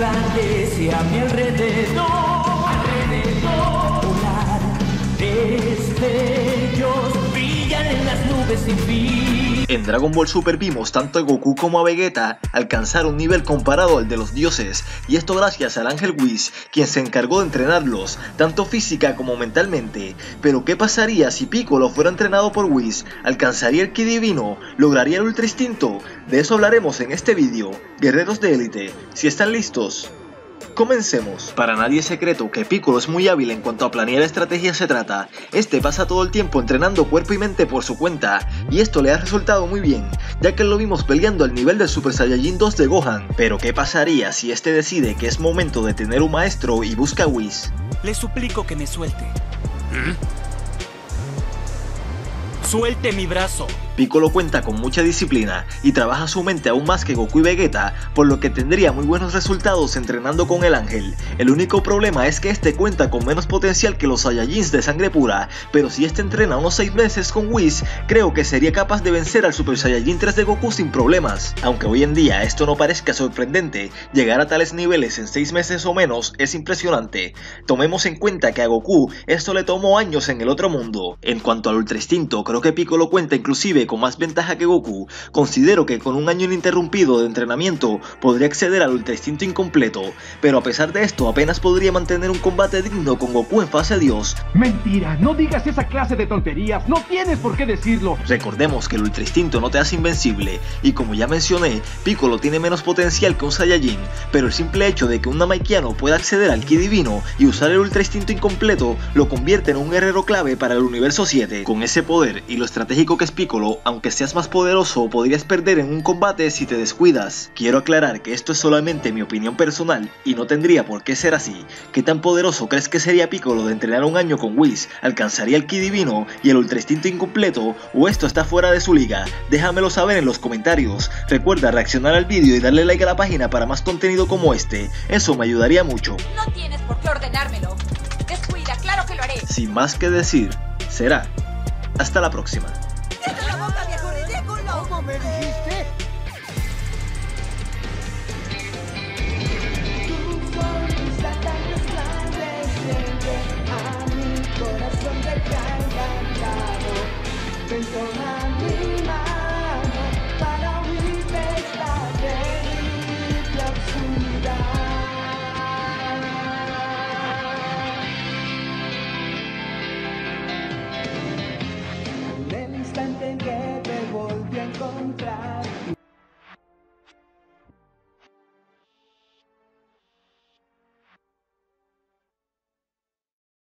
resplandece a mi alrededor, volar, destellos brillan en las nubes sin fin. En Dragon Ball Super vimos tanto a Goku como a Vegeta alcanzar un nivel comparado al de los dioses, y esto gracias al Ángel Whis, quien se encargó de entrenarlos, tanto física como mentalmente. Pero ¿qué pasaría si Piccolo fuera entrenado por Whis? ¿Alcanzaría el Ki divino? ¿Lograría el Ultra Instinto? De eso hablaremos en este vídeo. Guerreros de élite, si están listos, comencemos. Para nadie es secreto que Piccolo es muy hábil en cuanto a planear estrategias se trata. Este pasa todo el tiempo entrenando cuerpo y mente por su cuenta, y esto le ha resultado muy bien, ya que lo vimos peleando al nivel del Super Saiyajin 2 de Gohan. Pero ¿qué pasaría si este decide que es momento de tener un maestro y busca a Whis? Le suplico que me suelte. ¡Suelte mi brazo! Piccolo cuenta con mucha disciplina y trabaja su mente aún más que Goku y Vegeta, por lo que tendría muy buenos resultados entrenando con el ángel. El único problema es que este cuenta con menos potencial que los Saiyajins de sangre pura, pero si este entrena unos 6 meses con Whis, creo que sería capaz de vencer al Super Saiyajin 3 de Goku sin problemas. Aunque hoy en día esto no parezca sorprendente, llegar a tales niveles en 6 meses o menos es impresionante. Tomemos en cuenta que a Goku esto le tomó años en el otro mundo. En cuanto al Ultra Instinto, creo que Piccolo cuenta inclusive con más ventaja que Goku. Considero que con un año ininterrumpido de entrenamiento podría acceder al Ultra Instinto incompleto, pero a pesar de esto apenas podría mantener un combate digno con Goku en fase Dios. Mentira, no digas esa clase de tonterías, no tienes por qué decirlo. Recordemos que el Ultra Instinto no te hace invencible, y como ya mencioné, Piccolo tiene menos potencial que un Saiyajin, pero el simple hecho de que un Namaikiano pueda acceder al Ki divino y usar el Ultra Instinto incompleto lo convierte en un guerrero clave para el universo 7. Con ese poder y lo estratégico que es Piccolo, aunque seas más poderoso, podrías perder en un combate si te descuidas. Quiero aclarar que esto es solamente mi opinión personal y no tendría por qué ser así. ¿Qué tan poderoso crees que sería Piccolo de entrenar un año con Whis? ¿Alcanzaría el Ki divino y el Ultra Instinto incompleto? ¿O esto está fuera de su liga? Déjamelo saber en los comentarios. Recuerda reaccionar al vídeo y darle like a la página para más contenido como este. Eso me ayudaría mucho. No tienes por qué ordenármelo. Descuida, claro que lo haré. Sin más que decir, será hasta la próxima. ¡Cierra la boca, viejo ridículo! ¿Cómo me dijiste? Tu sonrisa tan resplandeciente a mi corazón te ha encantado. Ven, toma mi